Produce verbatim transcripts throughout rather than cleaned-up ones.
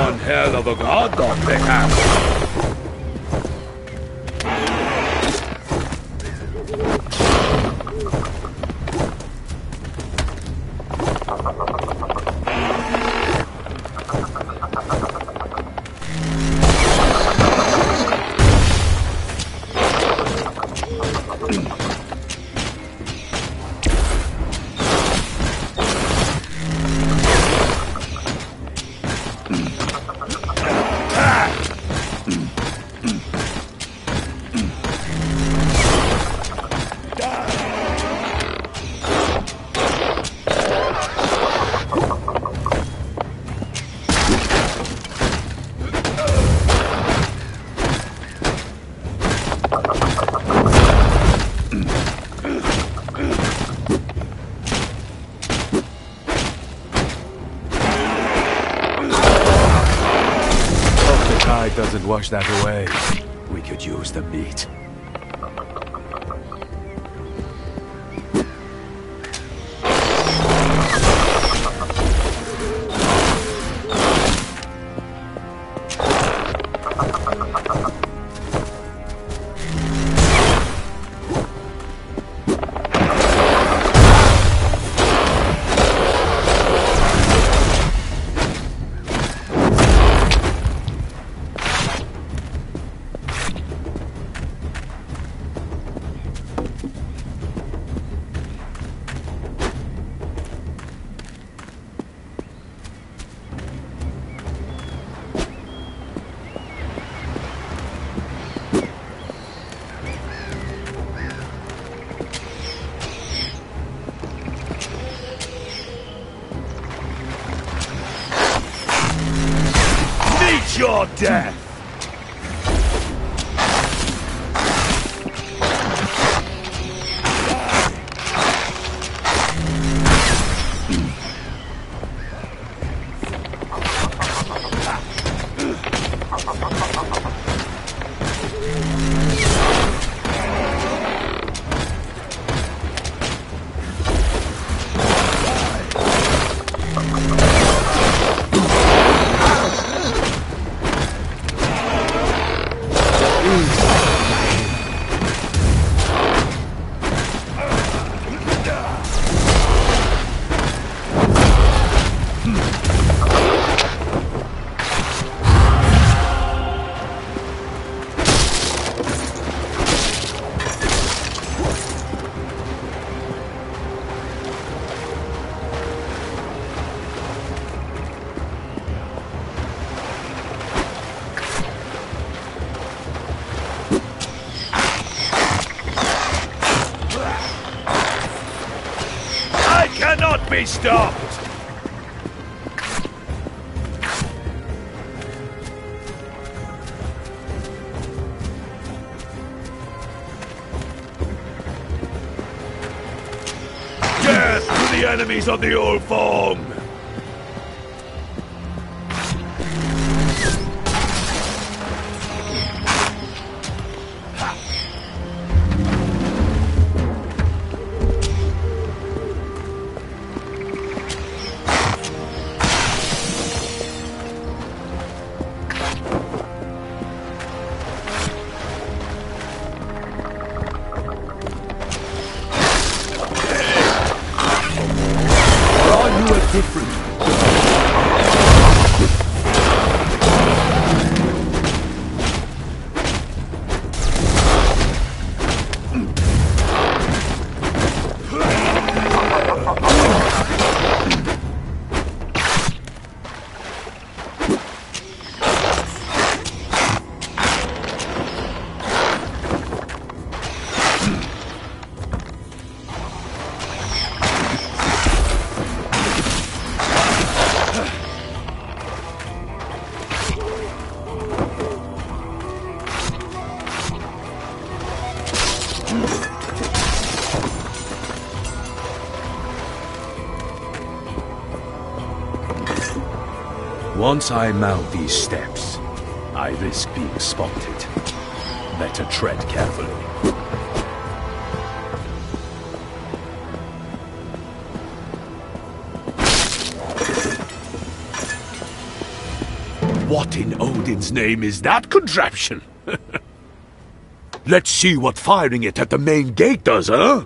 One hell of a god dog they have. Doesn't wash that away. We could use the meat. Your death! Cannot be stopped! Death to the enemies of the old form! Once I mount these steps, I risk being spotted. Better tread carefully. What in Odin's name is that contraption? Let's see what firing it at the main gate does, huh?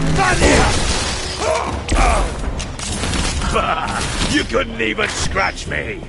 You couldn't even scratch me!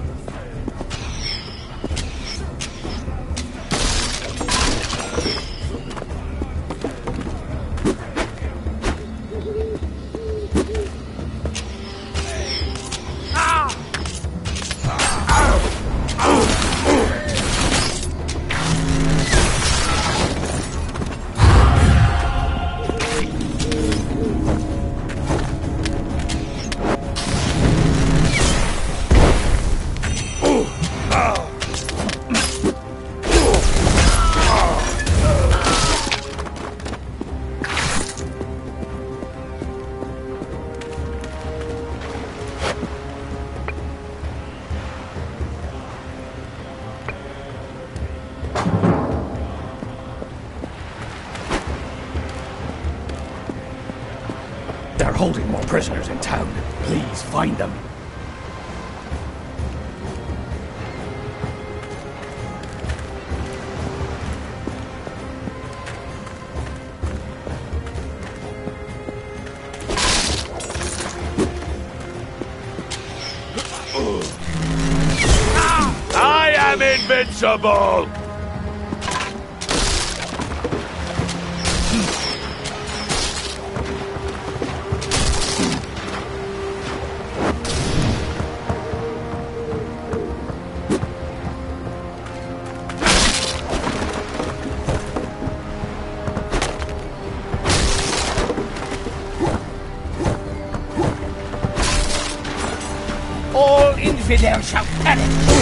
They're holding more prisoners in town. Please find them. I am invincible! All infidels shall perish!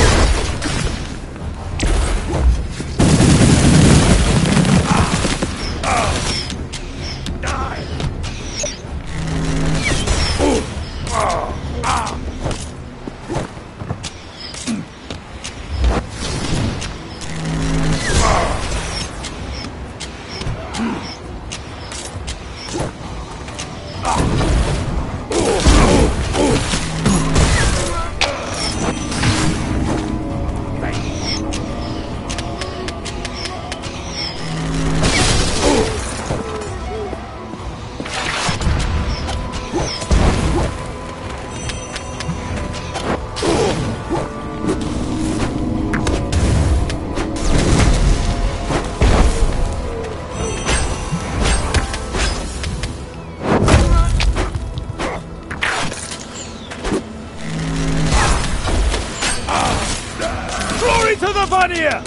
To the Vanir!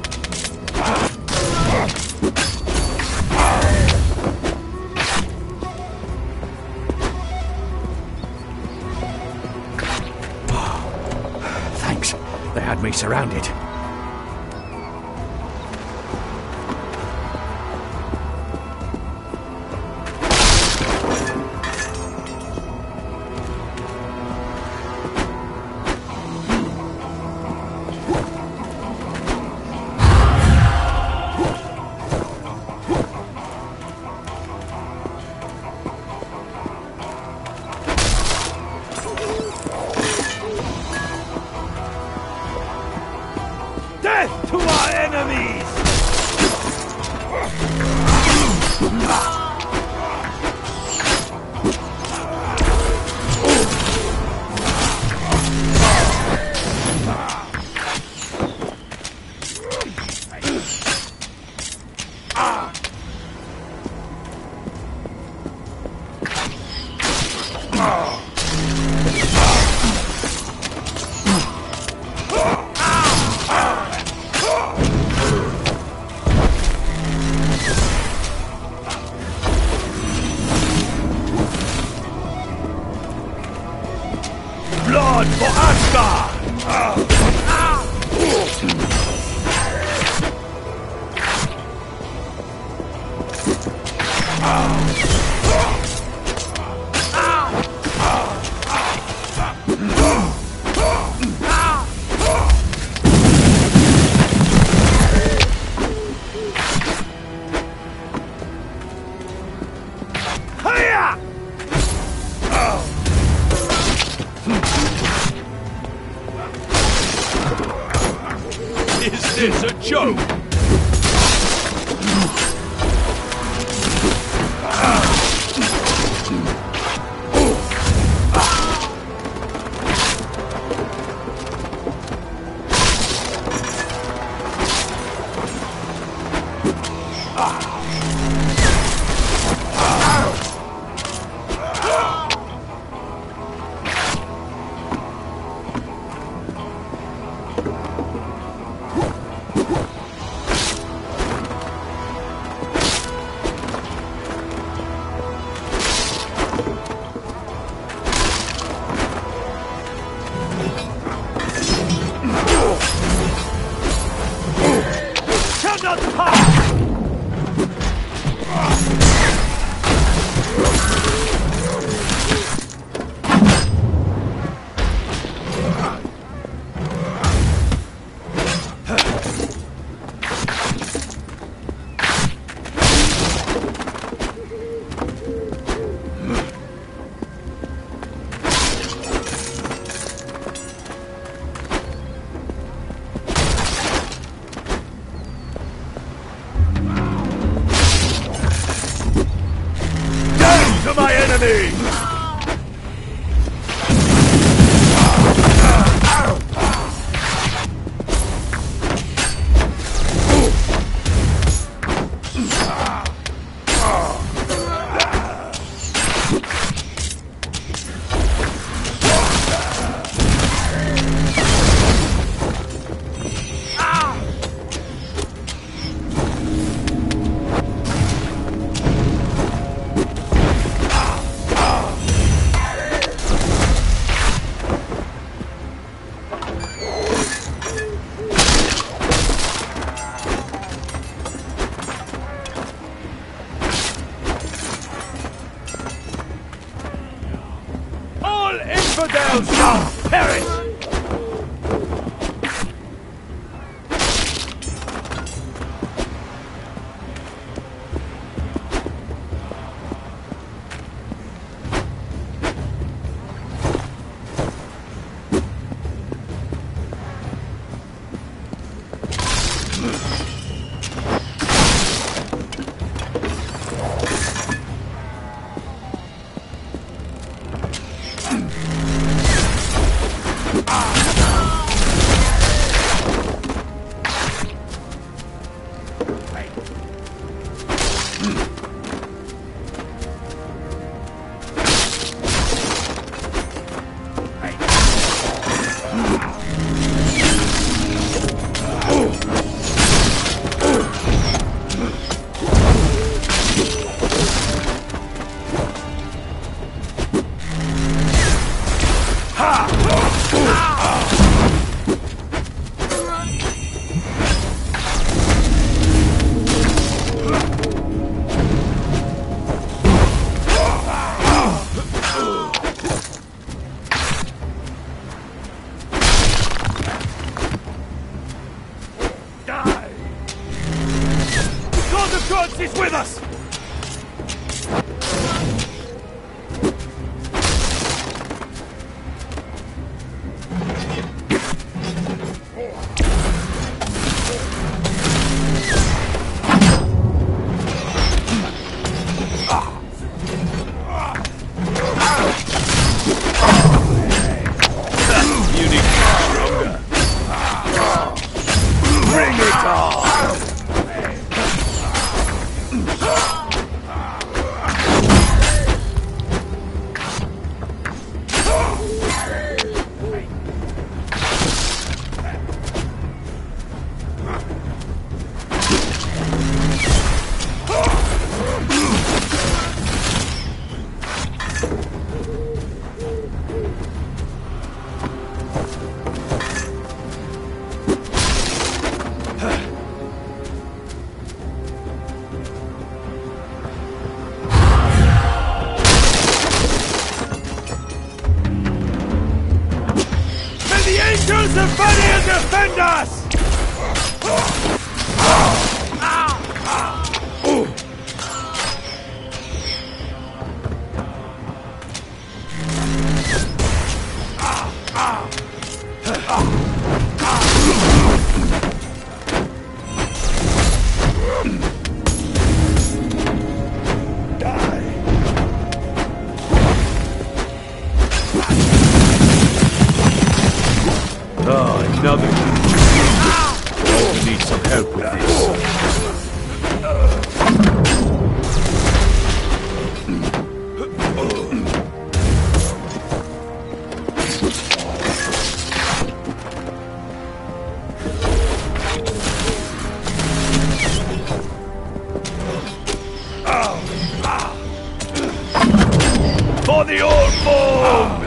Thanks. They had me surrounded. Death to our enemies! To my enemy! Infidels shall perish! Is with us! You need to be stronger. Bring it on! Angels of Valiant defend us! Another. I need some help with this. For the old form!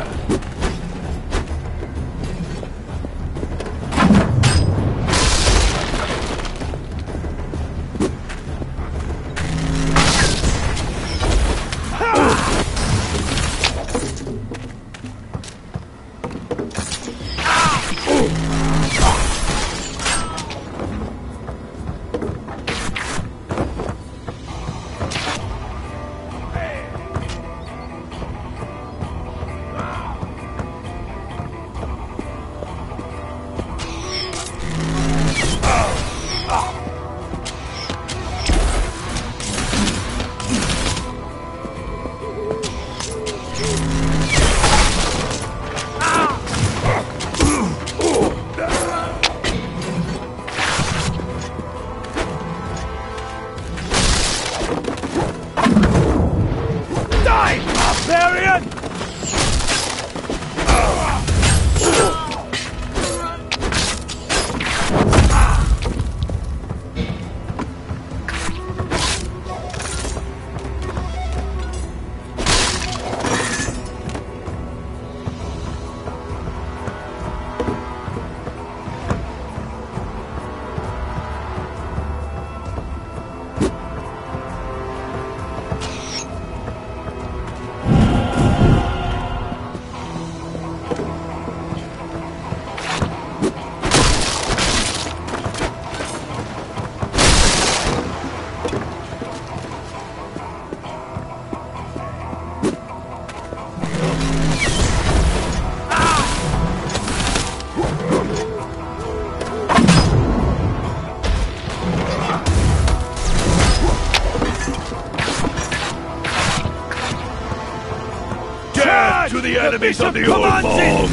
the enemies of the commands Ulborg!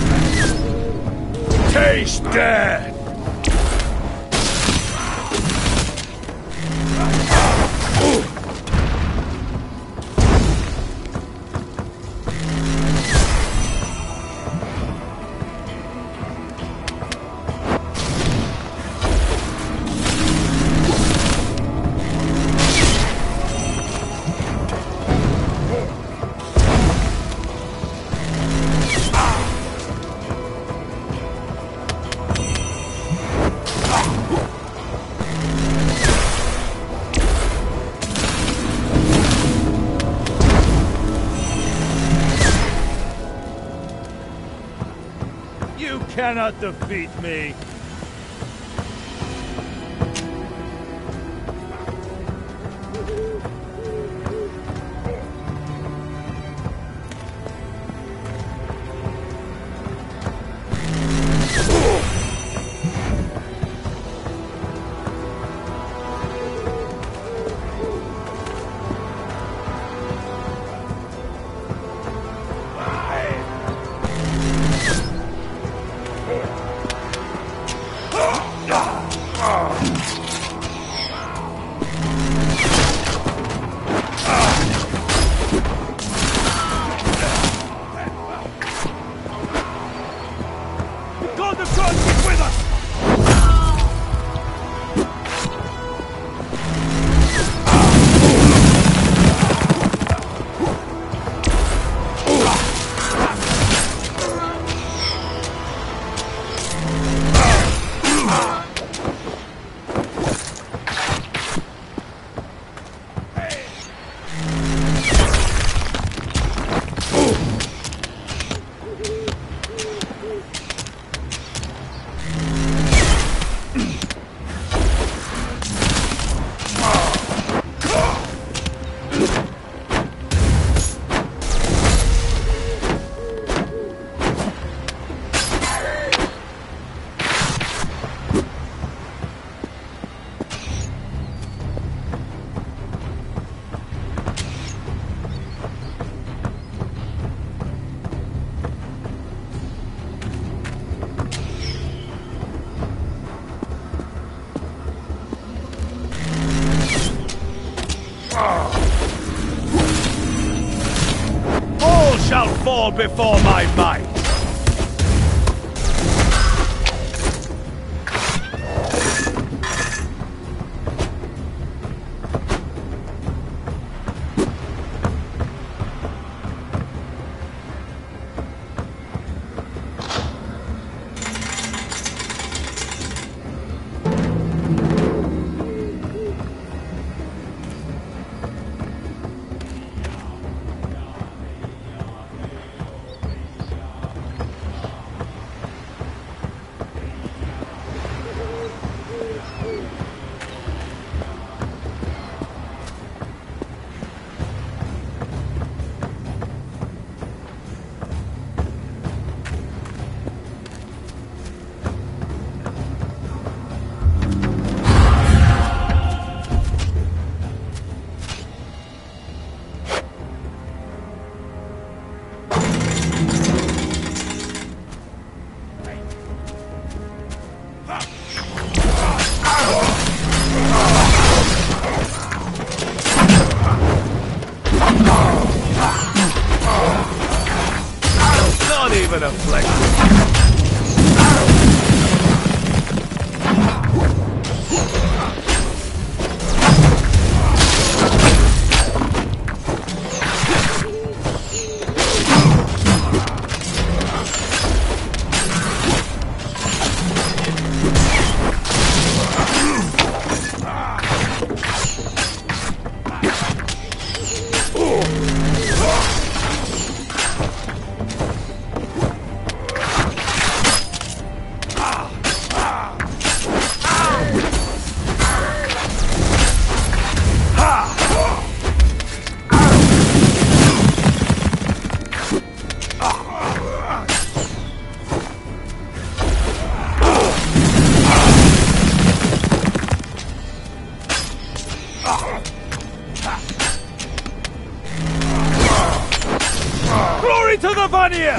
Taste death! You cannot defeat me! God of gods is with us! All shall fall before my might! Not even a flex. Glory Way to the Vanir!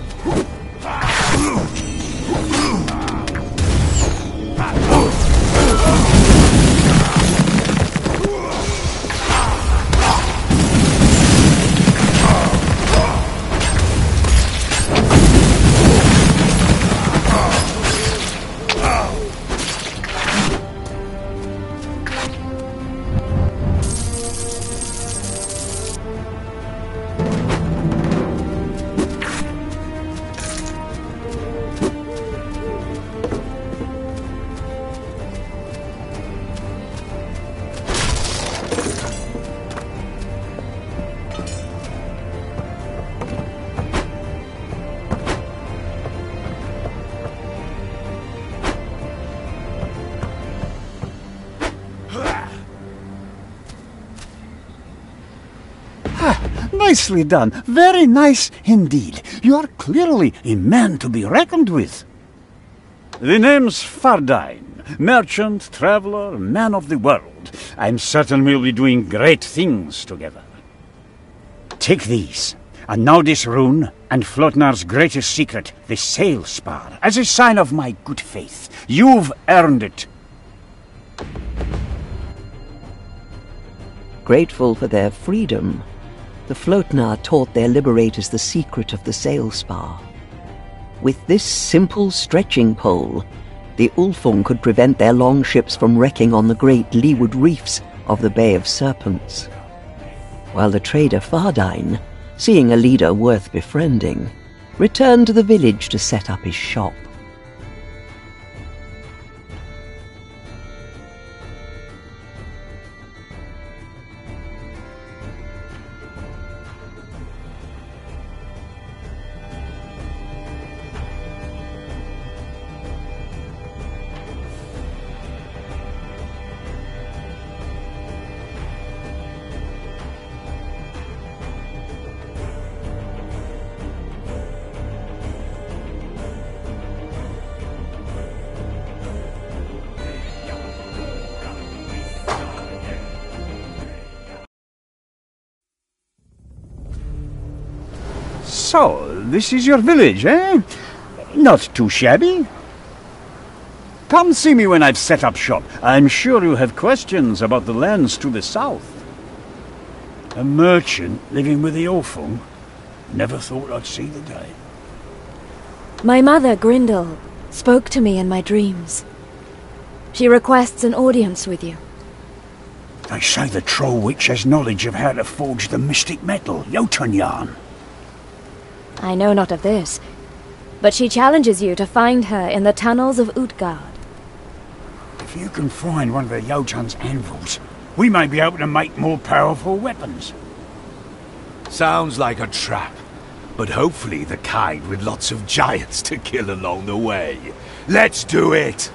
Nicely done. Very nice indeed. You are clearly a man to be reckoned with. The name's Fardine. Merchant, traveler, man of the world. I'm certain we'll be doing great things together. Take these, and now this rune, and Flotnar's greatest secret, the sail spar, as a sign of my good faith. You've earned it. Grateful for their freedom, the Flotnar taught their liberators the secret of the sail spar. With this simple stretching pole, the Ulfung could prevent their longships from wrecking on the great leeward reefs of the Bay of Serpents. While the trader Fardine, seeing a leader worth befriending, returned to the village to set up his shop. So, this is your village, eh? Not too shabby. Come see me when I've set up shop. I'm sure you have questions about the lands to the south. A merchant living with the Ulfung? Never thought I'd see the day. My mother, Grindel, spoke to me in my dreams. She requests an audience with you. They say the troll witch has knowledge of how to forge the mystic metal, Jotunjarn. I know not of this, but she challenges you to find her in the tunnels of Utgard. If you can find one of the Jotun's anvils, we may be able to make more powerful weapons. Sounds like a trap, but hopefully the kind with lots of giants to kill along the way. Let's do it!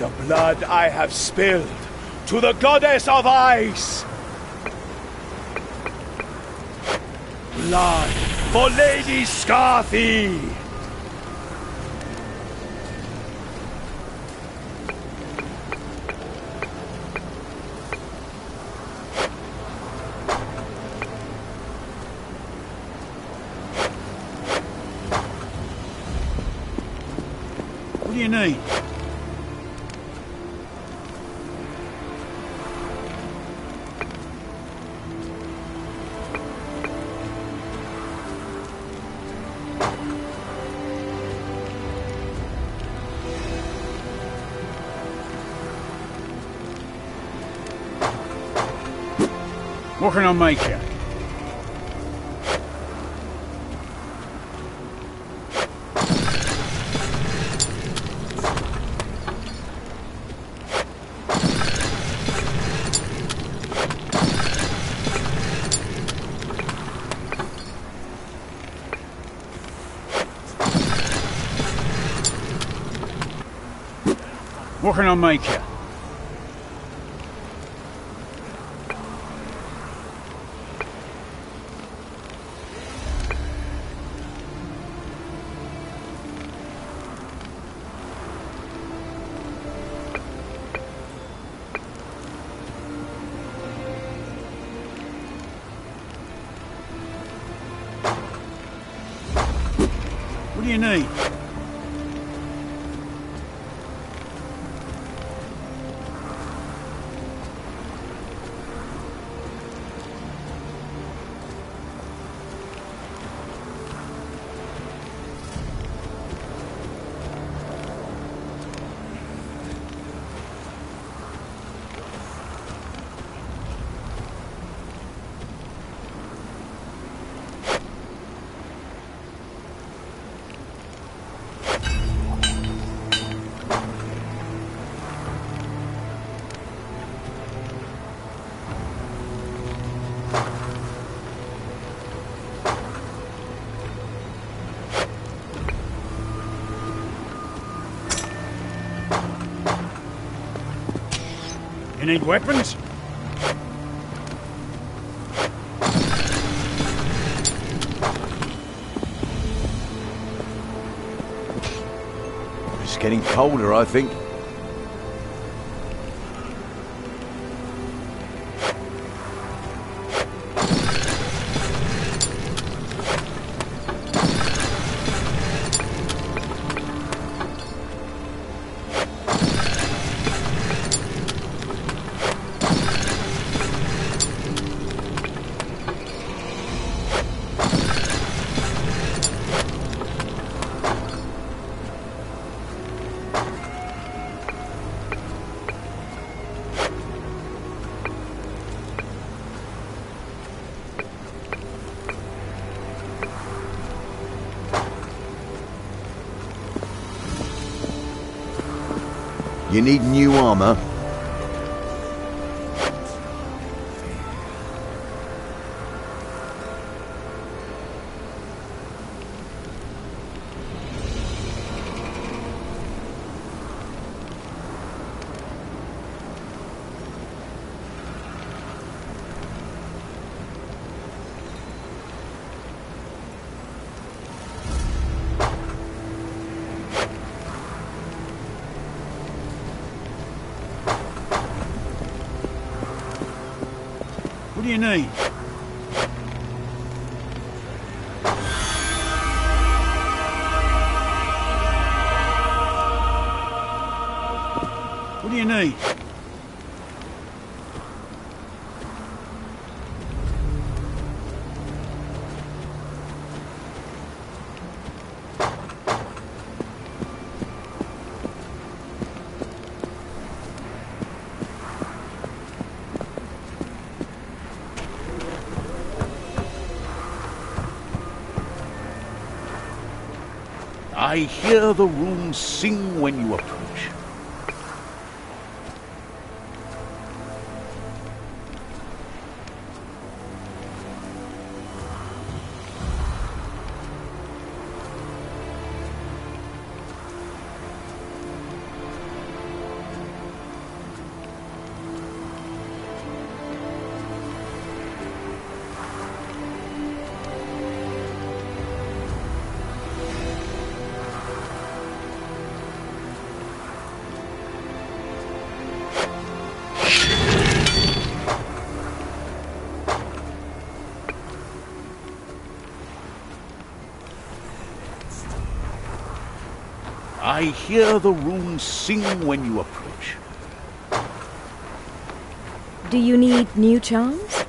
The blood I have spilled to the goddess of ice! Blood for Lady Scarthy! What do you need? What can I make you? What can I make you? What do you need? You need weapons? It's getting colder, I think. You need new armor? What do you need? What do you need? I hear the runes sing when you approach. I hear the runes sing when you approach. Do you need new charms?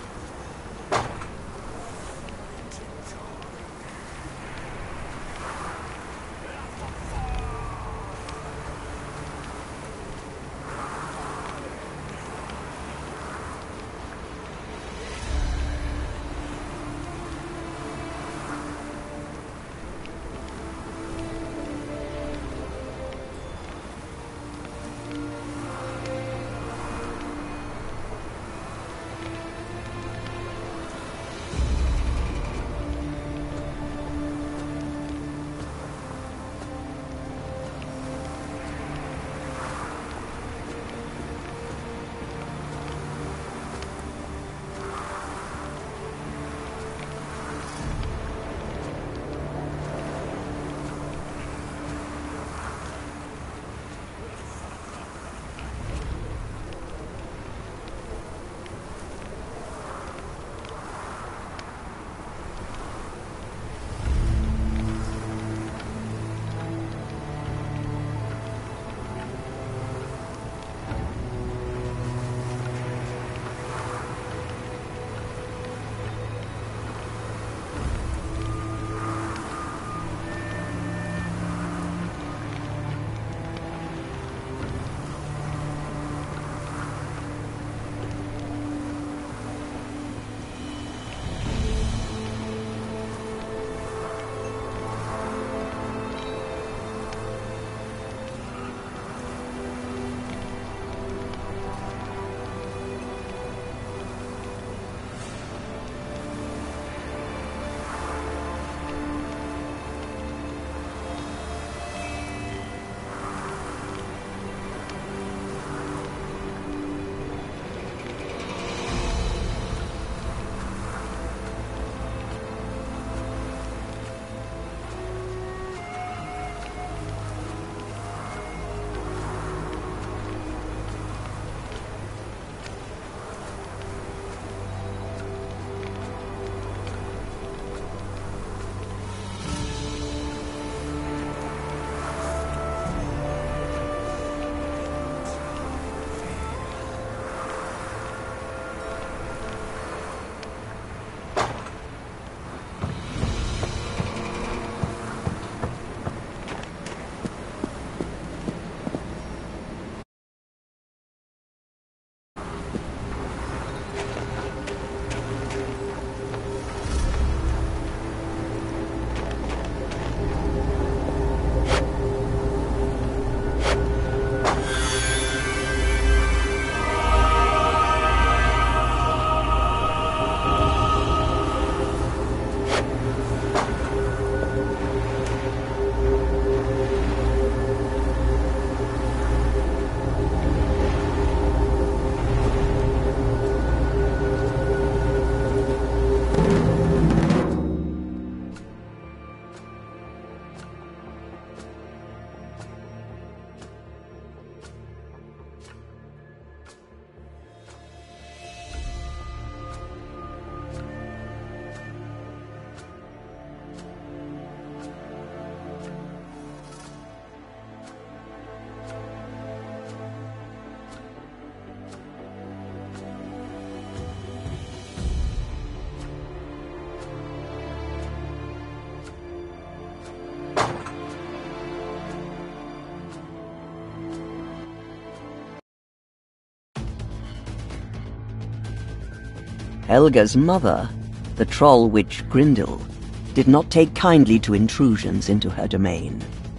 Helga's mother, the troll witch Grindel, did not take kindly to intrusions into her domain.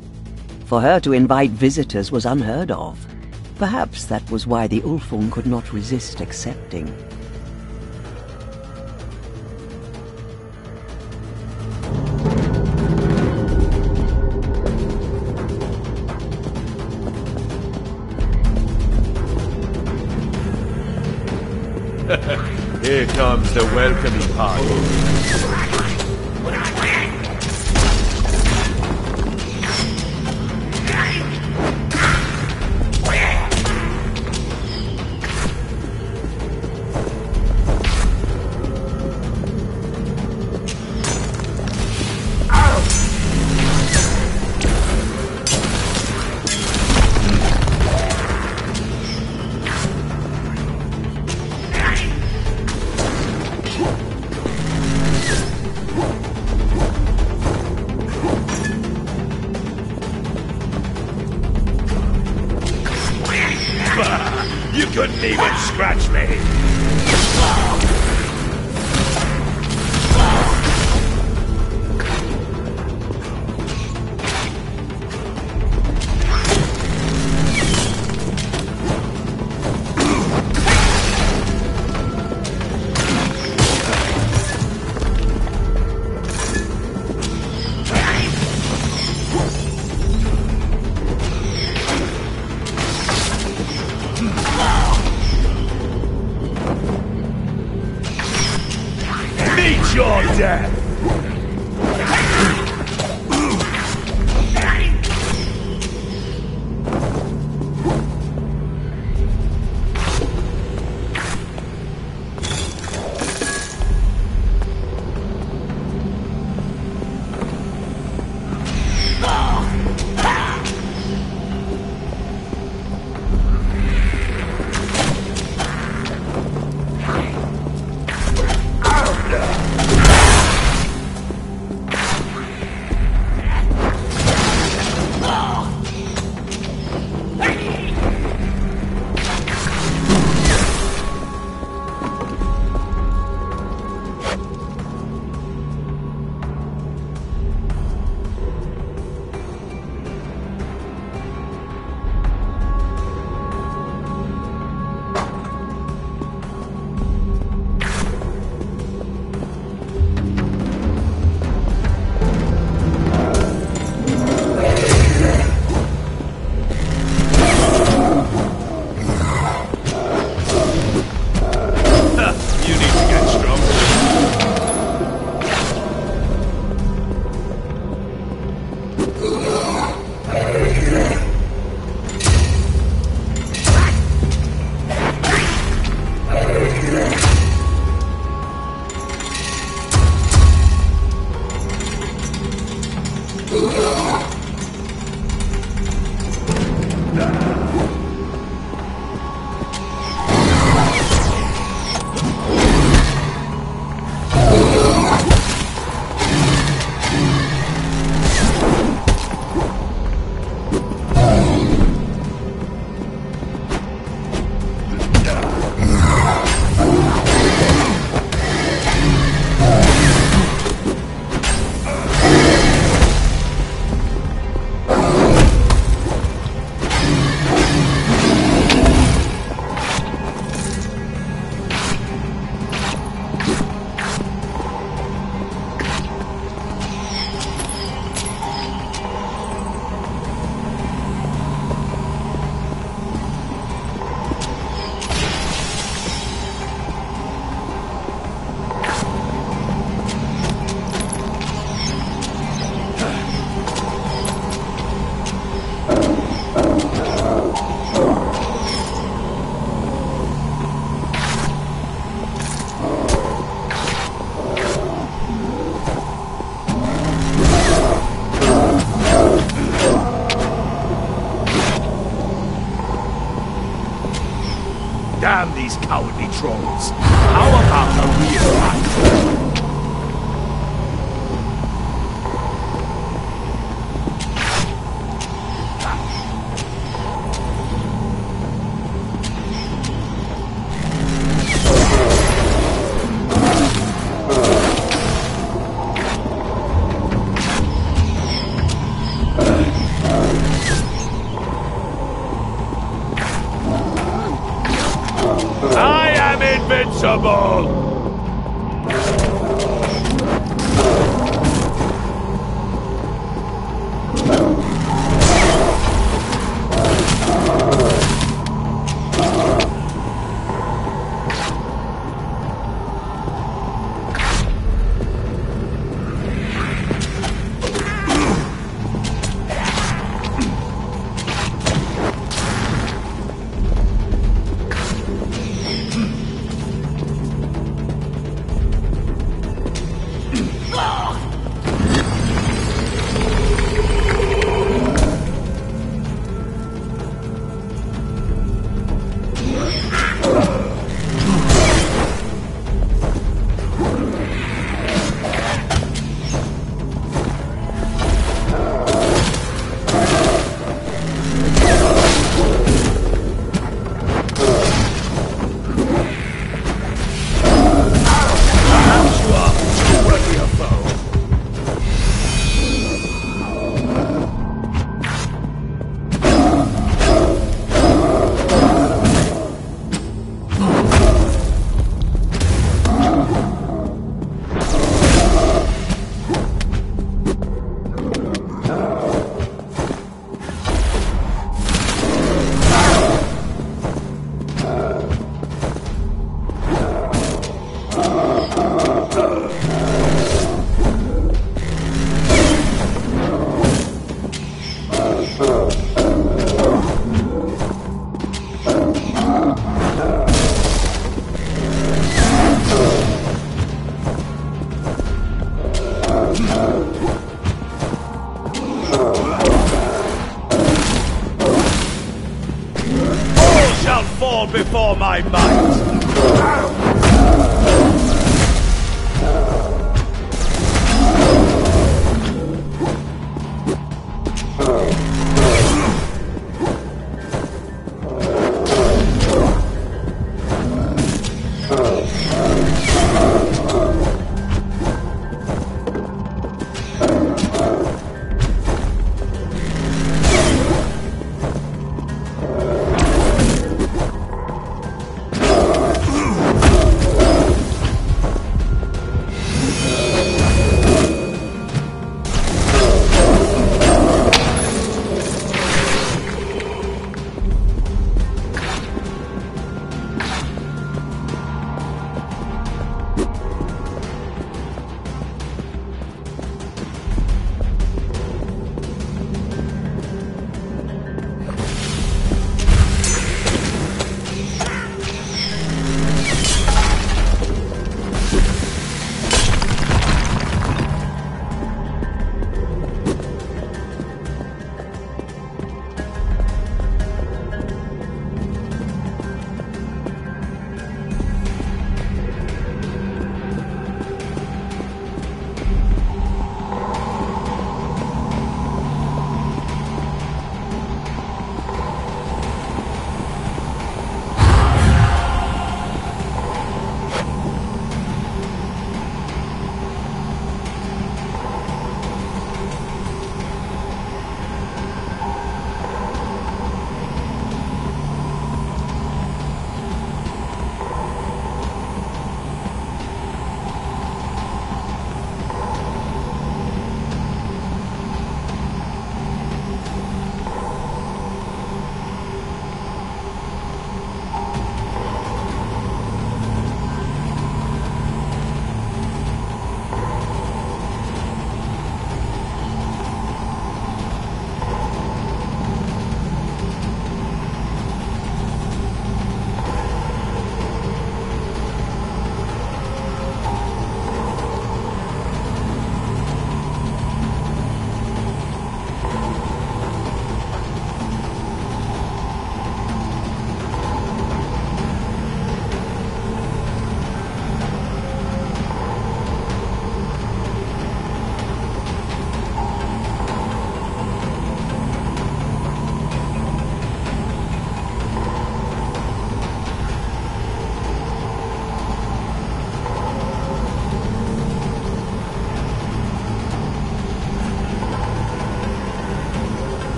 For her to invite visitors was unheard of. Perhaps that was why the Ulfung could not resist accepting. Here comes the welcoming party. couldn't even scratch me. Meet your death! Damn these cowardly trolls. How about a real fight? I am invincible! All shall fall before my might!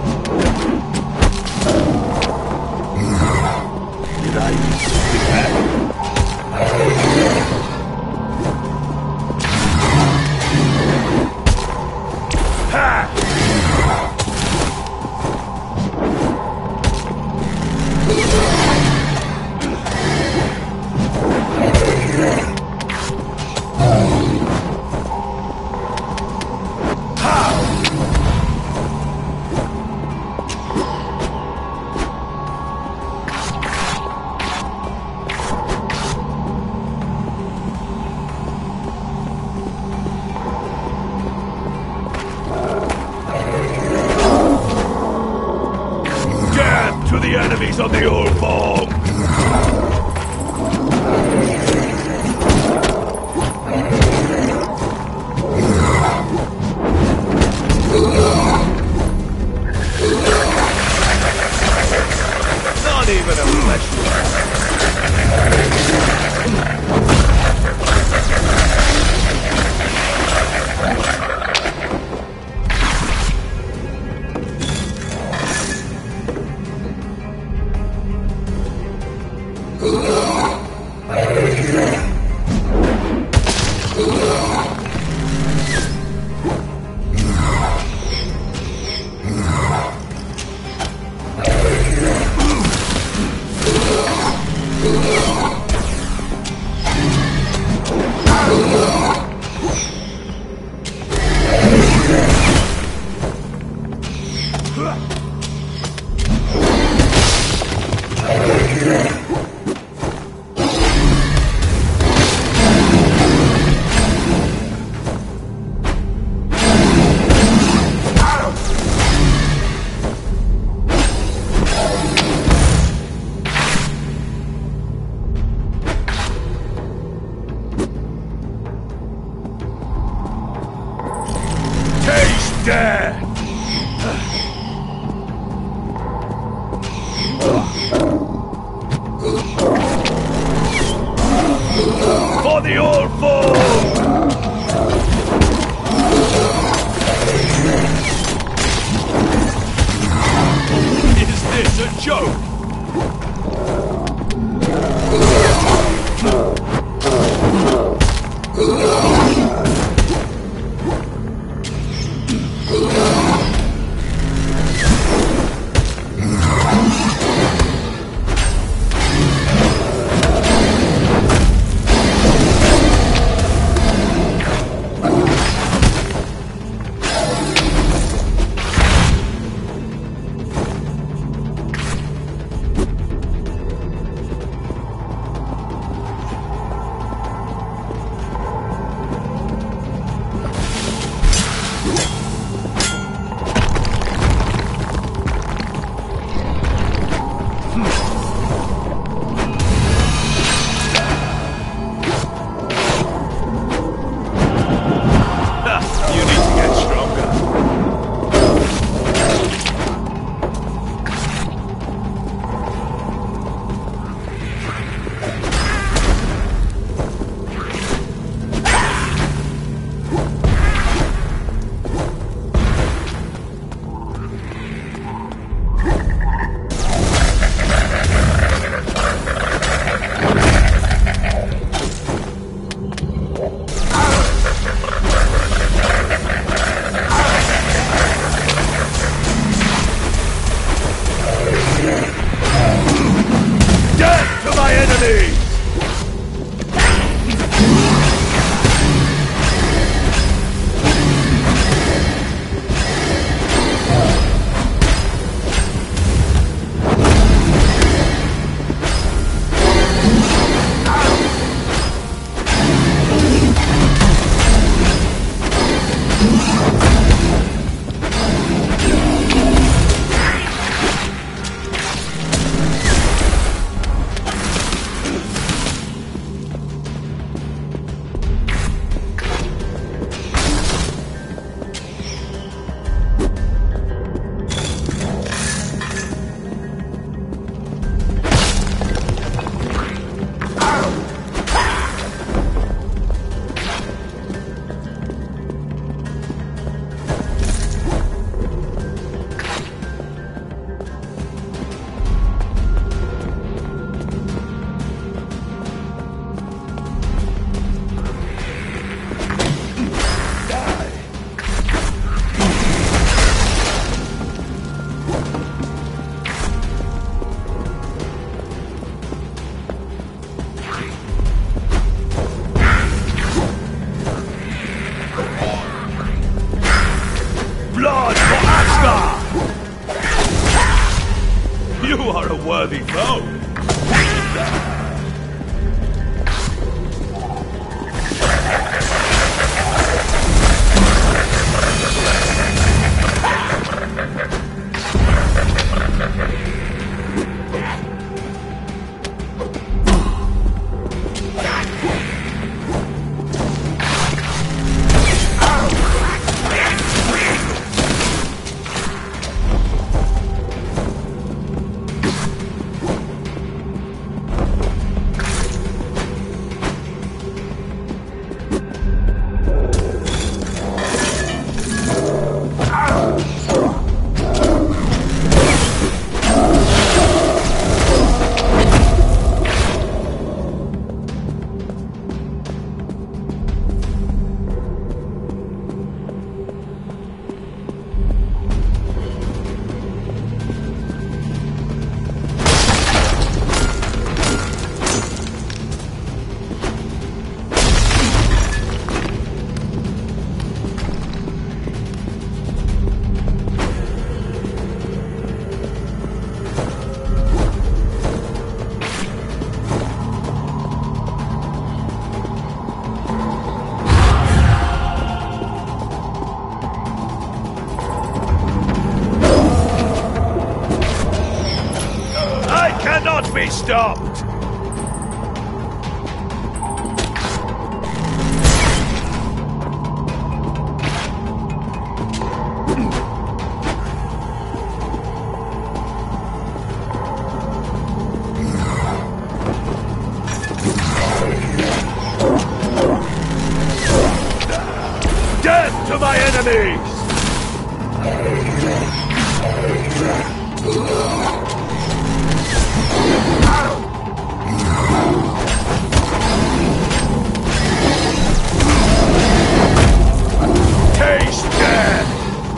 Did I miss it? To the enemies on the old farm! Not even a flesh. Dead! For the old foe! Is this a joke? stopped! Death to my enemies! Taste death!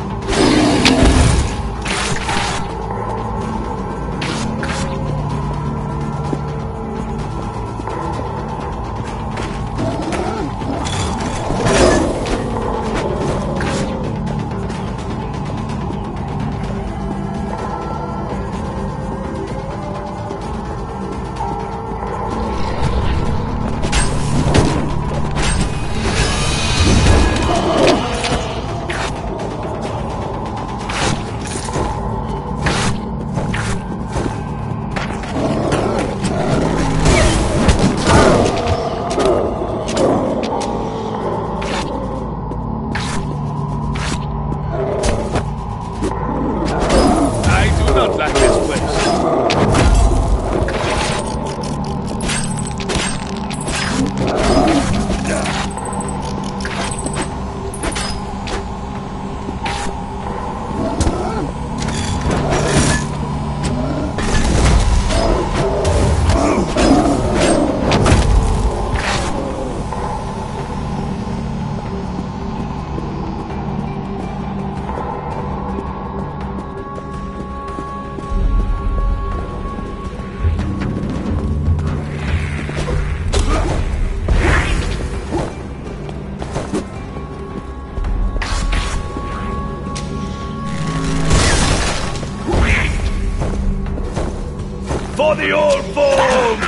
For the old form!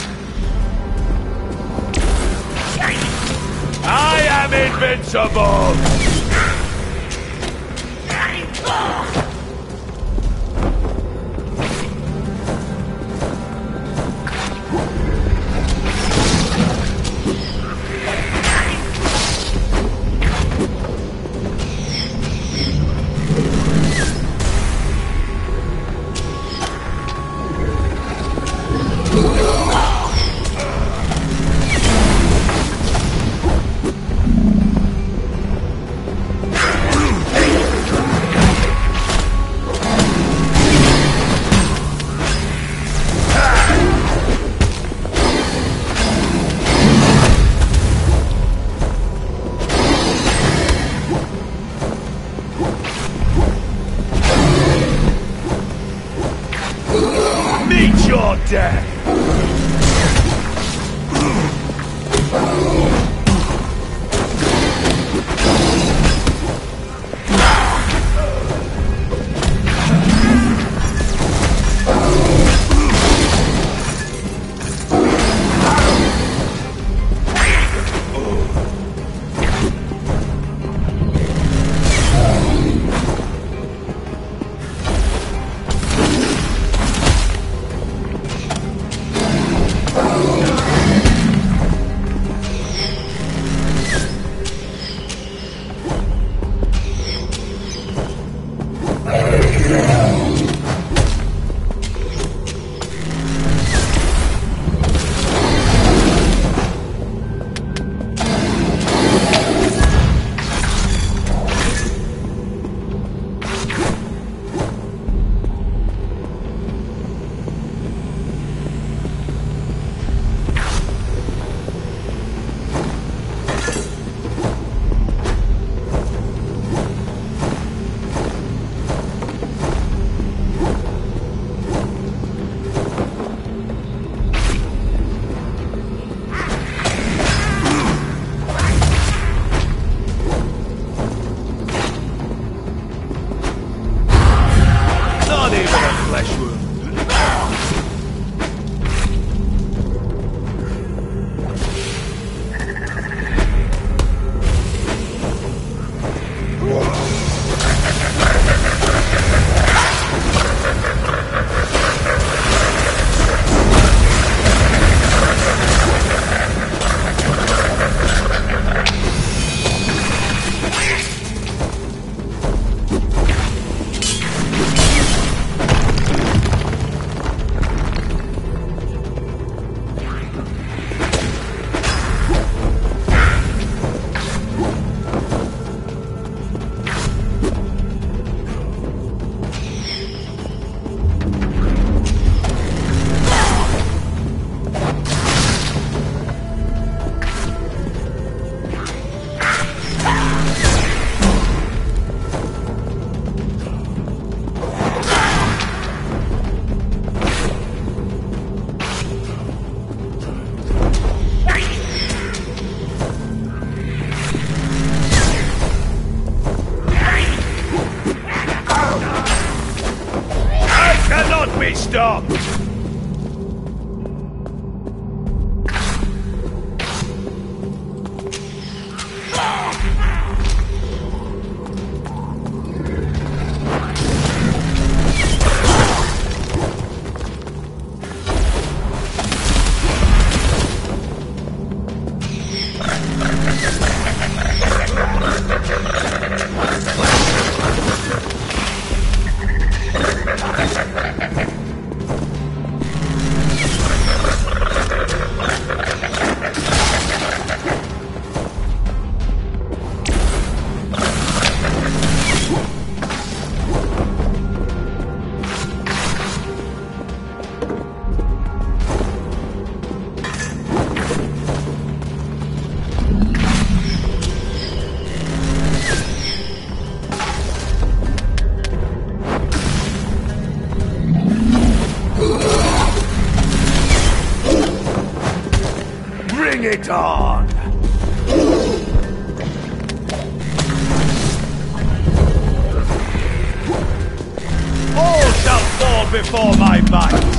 I am invincible! Bring it on! All shall fall before my might!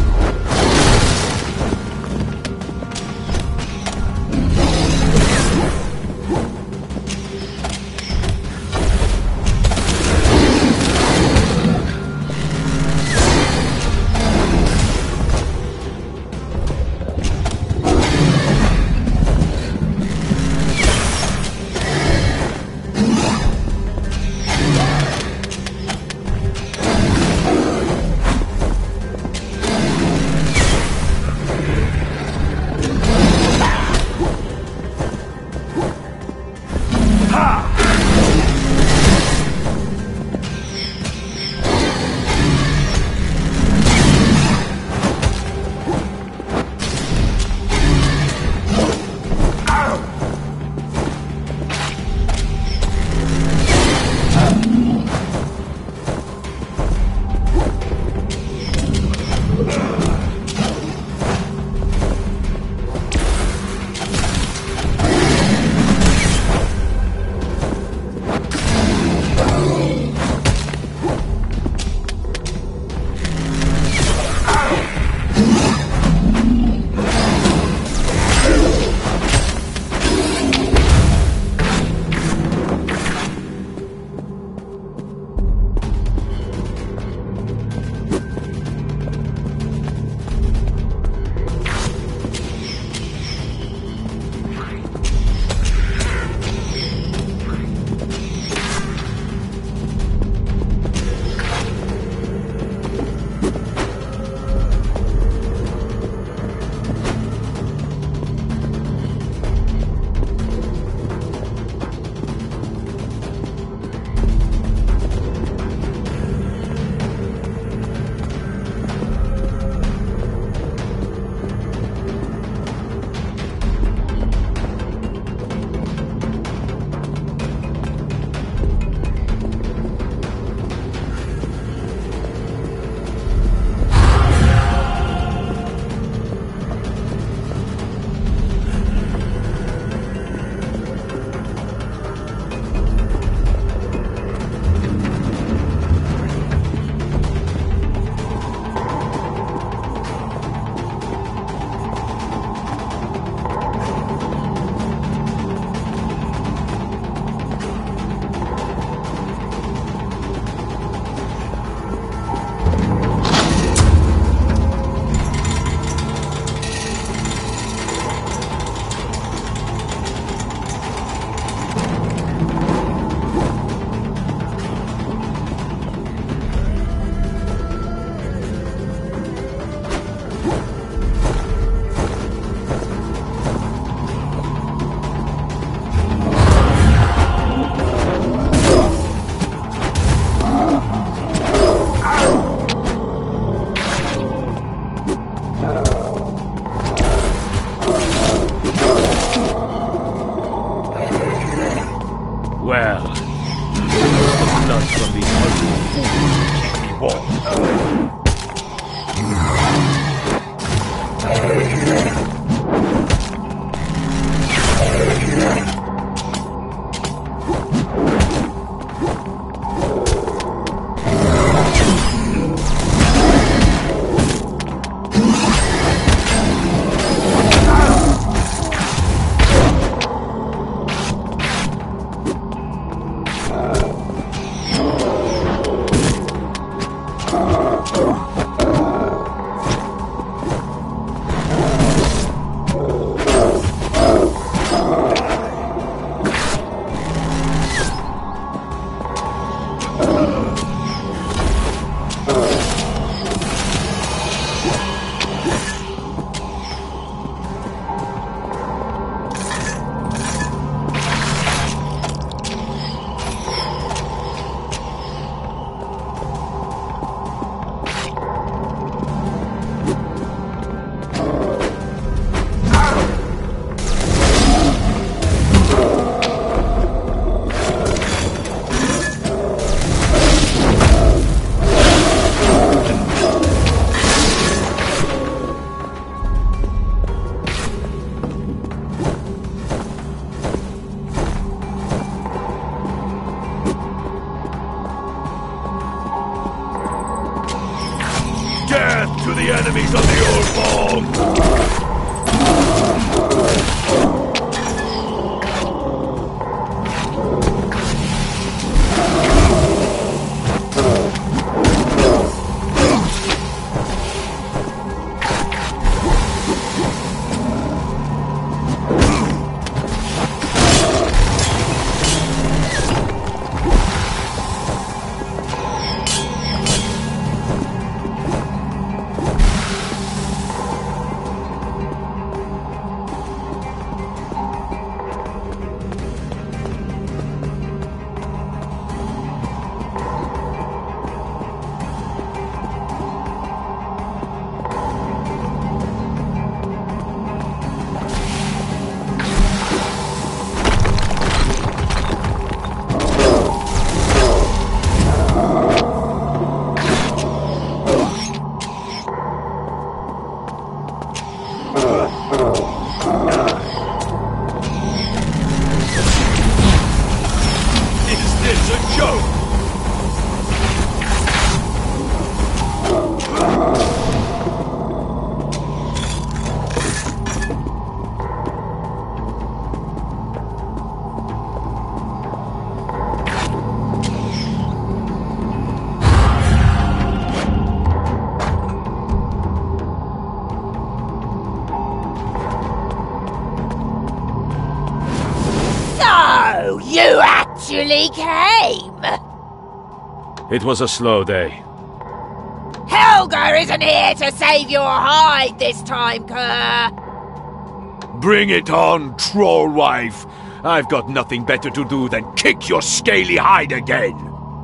So, you actually came! It was a slow day. Helga isn't here to save your hide this time, Kerr! Bring it on, troll wife! I've got nothing better to do than kick your scaly hide again!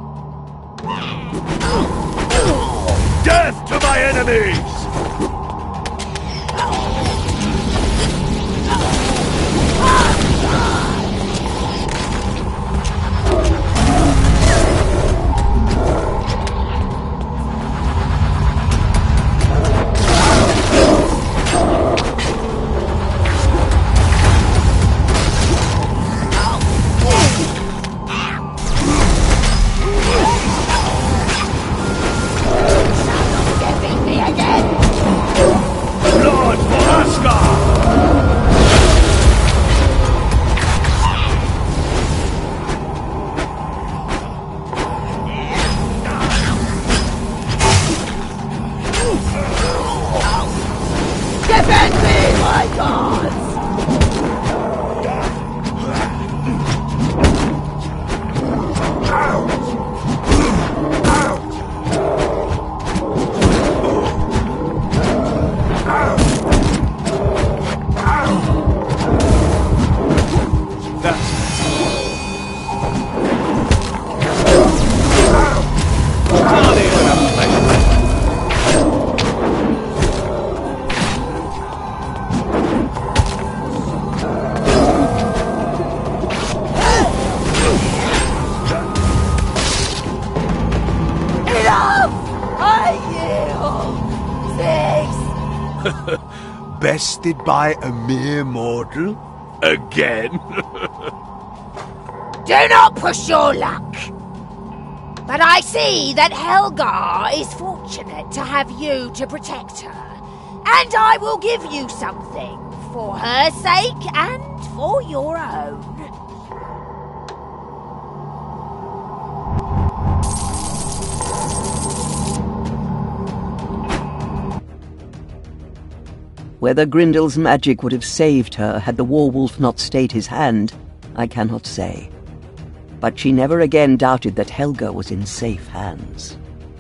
Death to my enemies! Bested by a mere mortal? Again? Do not push your luck! But I see that Helga is fortunate to have you to protect her, and I will give you something for her sake and for your own. Whether Grindel's magic would have saved her had the Warwolf not stayed his hand, I cannot say. But she never again doubted that Helga was in safe hands.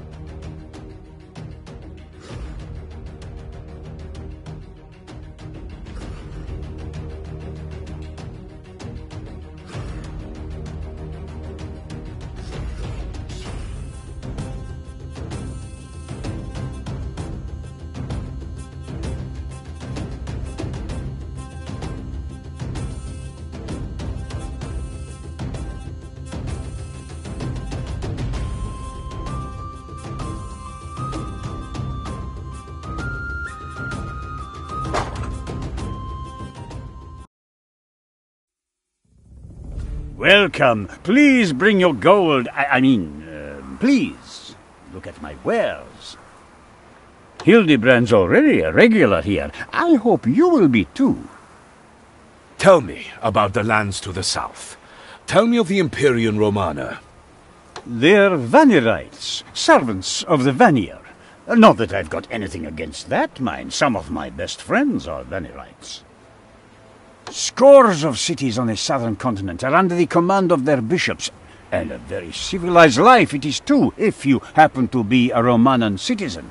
Welcome. Please bring your gold. I, I mean, uh, please look at my wares. Hildebrand's already a regular here. I hope you will be too. Tell me about the lands to the south. Tell me of the Imperium Romana. They're Vanirites, servants of the Vanir. Not that I've got anything against that, mind. Some of my best friends are Vanirites. Scores of cities on the southern continent are under the command of their bishops, and a very civilized life it is too, if you happen to be a Romanan citizen.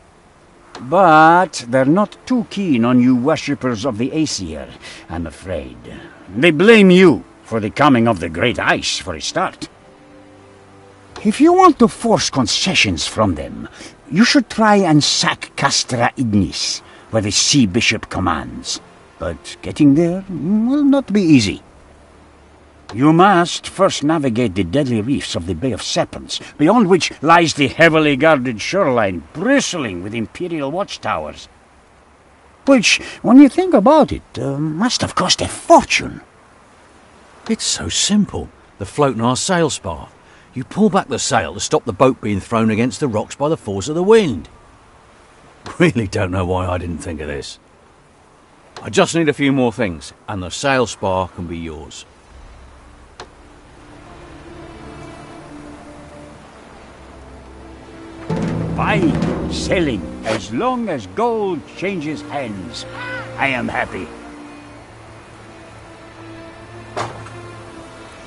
But they're not too keen on you worshippers of the Aesir, I'm afraid. They blame you for the coming of the Great Ice, for a start. If you want to force concessions from them, you should try and sack Castra Ignis, where the Sea Bishop commands. But getting there will not be easy. You must first navigate the deadly reefs of the Bay of Serpents, beyond which lies the heavily guarded shoreline bristling with Imperial watchtowers. Which, when you think about it, uh, must have cost a fortune. It's so simple. The float in our sail spar. You pull back the sail to stop the boat being thrown against the rocks by the force of the wind. Really don't know why I didn't think of this. I just need a few more things, and the sail spar can be yours. Fine selling. As long as gold changes hands, I am happy.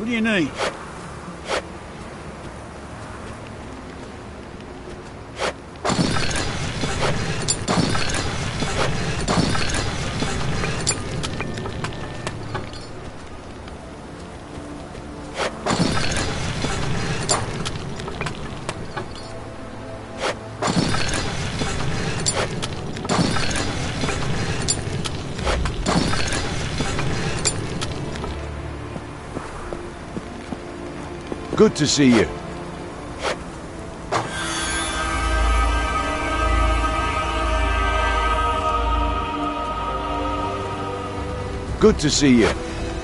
What do you need? Good to see you. Good to see you.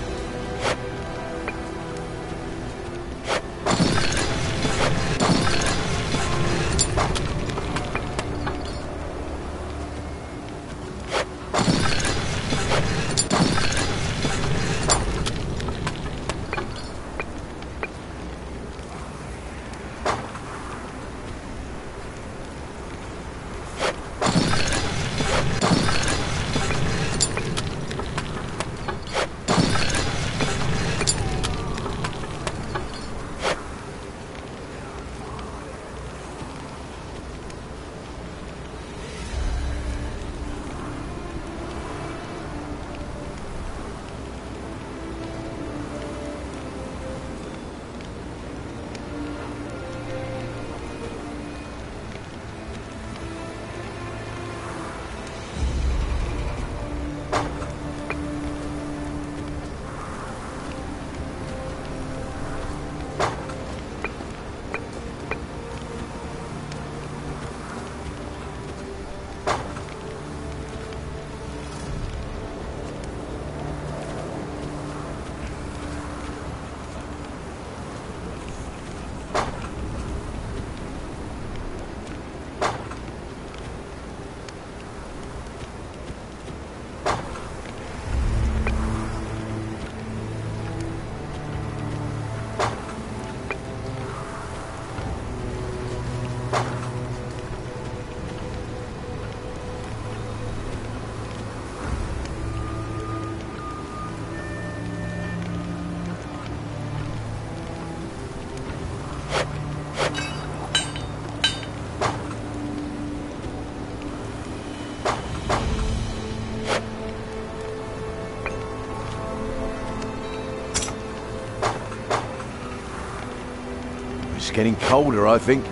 It's getting colder, I think.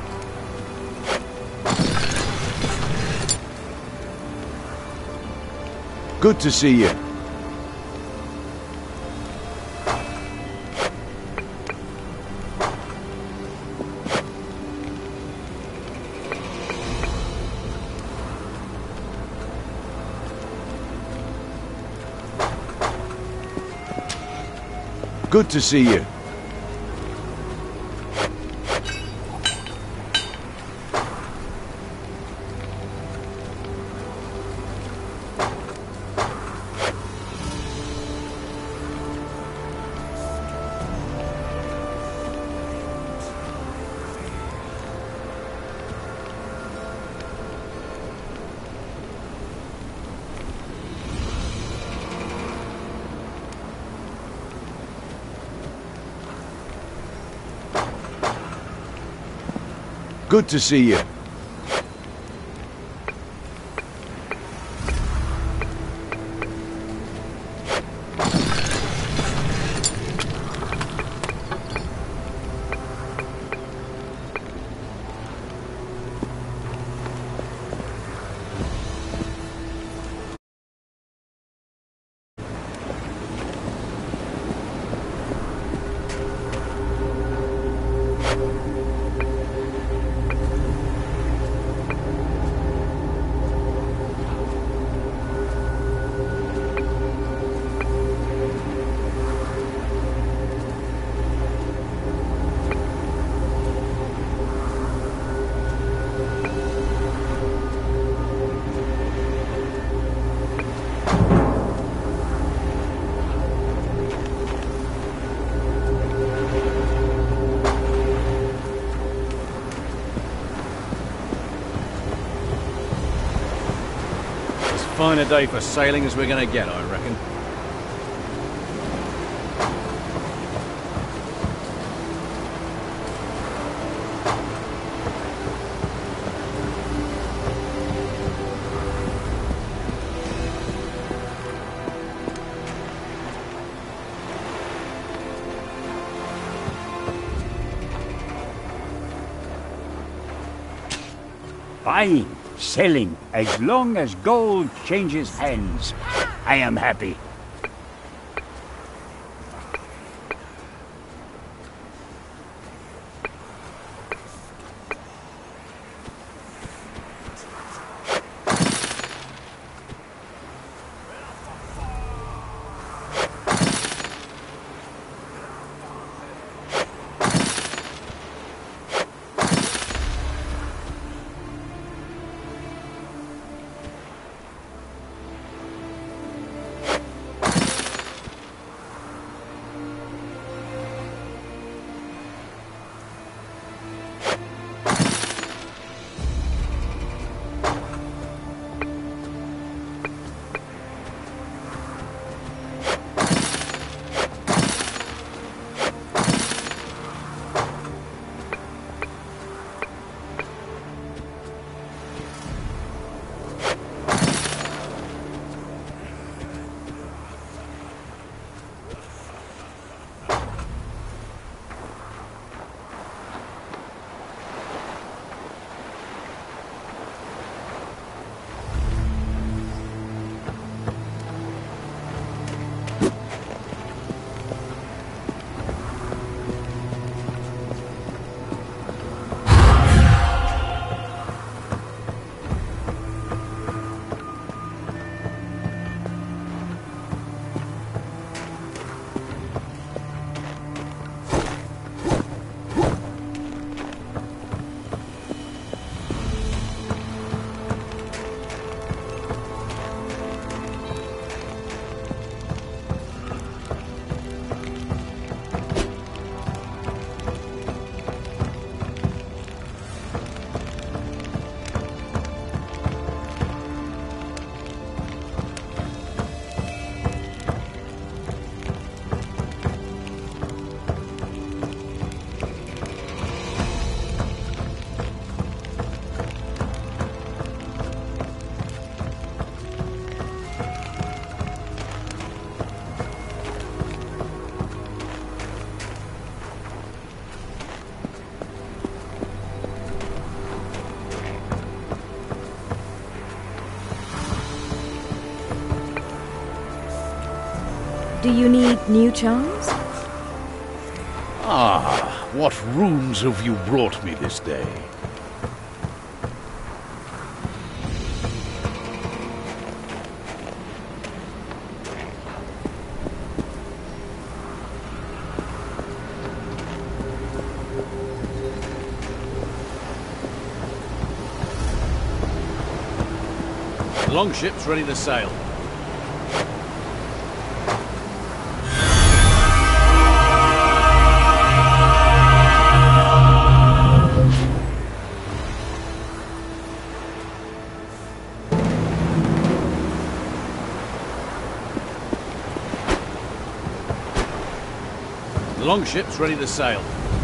Good to see you. Good to see you. Good to see you. Fine a day for sailing as we're going to get, I reckon. Buying, selling, as long as gold changes hands, I am happy. Do you need new charms? Ah, what runes have you brought me this day? The longship's ready to sail. The longship's ready to sail.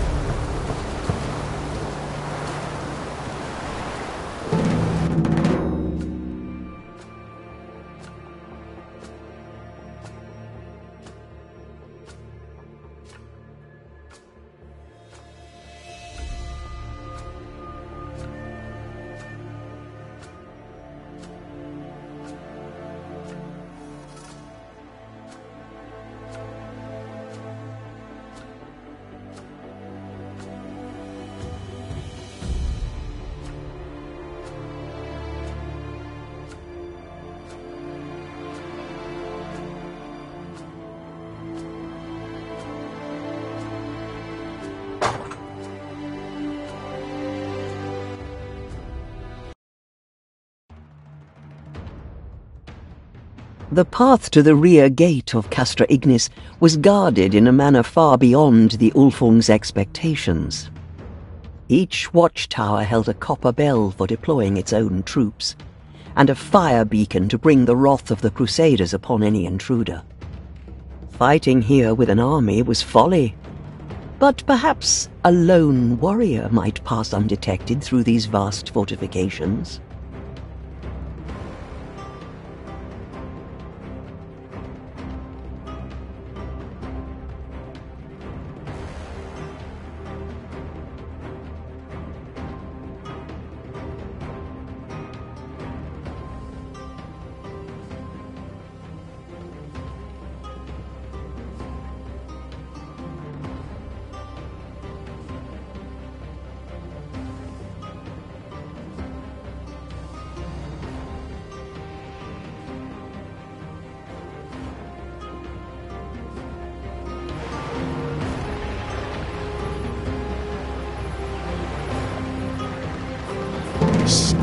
The path to the rear gate of Castra Ignis was guarded in a manner far beyond the Ulfung's expectations. Each watchtower held a copper bell for deploying its own troops, and a fire beacon to bring the wrath of the Crusaders upon any intruder. Fighting here with an army was folly, but perhaps a lone warrior might pass undetected through these vast fortifications.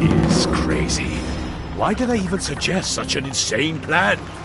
is crazy. Why do they even suggest such an insane plan?